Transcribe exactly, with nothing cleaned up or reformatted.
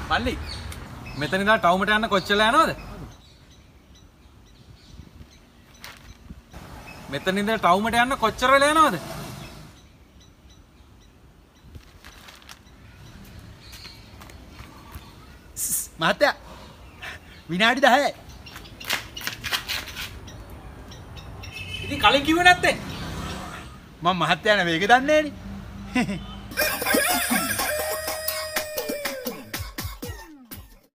මල්ලි මෙතන ඉඳලා ටවුමට යන්න කොච්චර යනවද? මෙතන ඉඳලා ටවුමට යන්න කොච්චර වෙලා යනවද? මහත්තයා විනාඩි දහයයි. ඉතින් කලින් කිව්වේ නැත්තේ? මම මහත්තයා නේ වේගෙ දන්නේ නේ.